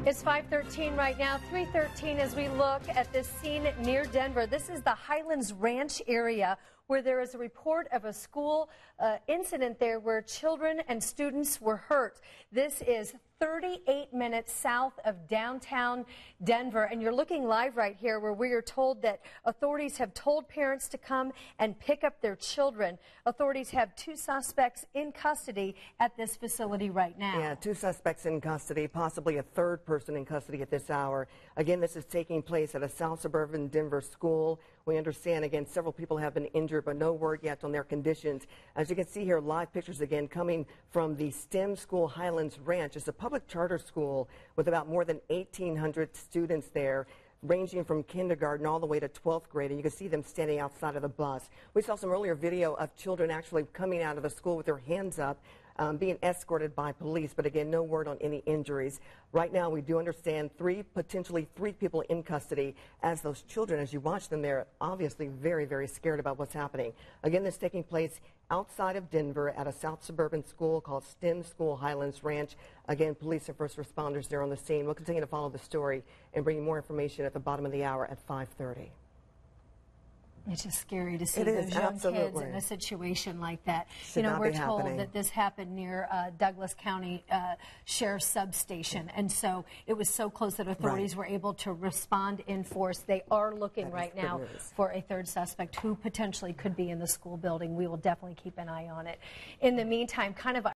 It's 5:13 right now, 3:13 as we look at this scene near Denver. This is the Highlands Ranch area where there is a report of a school incident there where children and students were hurt. This is 38 minutes south of downtown Denver, and you're looking live right here where we are told that authorities have told parents to come and pick up their children. Authorities have 2 suspects in custody at this facility right now. Yeah, 2 suspects in custody, possibly a 3rd person in custody at this hour. Again, this is taking place at a South Suburban Denver school. We understand, again, several people have been injured, but no word yet on their conditions. As you can see here, live pictures again coming from the STEM school Highlands Ranch. It's a public charter school with about more than 1,800 students there, ranging from kindergarten all the way to 12th grade, and you can see them standing outside of the bus. We saw some earlier video of children actually coming out of the school with their hands up, being escorted by police, but again, no word on any injuries. Right now, we do understand potentially three people in custody, as those children, as you watch them, they're obviously very, very scared about what's happening. Again, this is taking place outside of Denver at a South Suburban school called STEM School Highlands Ranch. Again, police and first responders there on the scene. We'll continue to follow the story and bring you more information at the bottom of the hour at 5:30. It's just scary to see those young kids in a situation like that. You know, we're told that this happened near Douglas County Sheriff's Substation, and so it was so close that authorities were able to respond in force. They are looking right now for a 3rd suspect who potentially could be in the school building. We will definitely keep an eye on it. In the meantime, kind of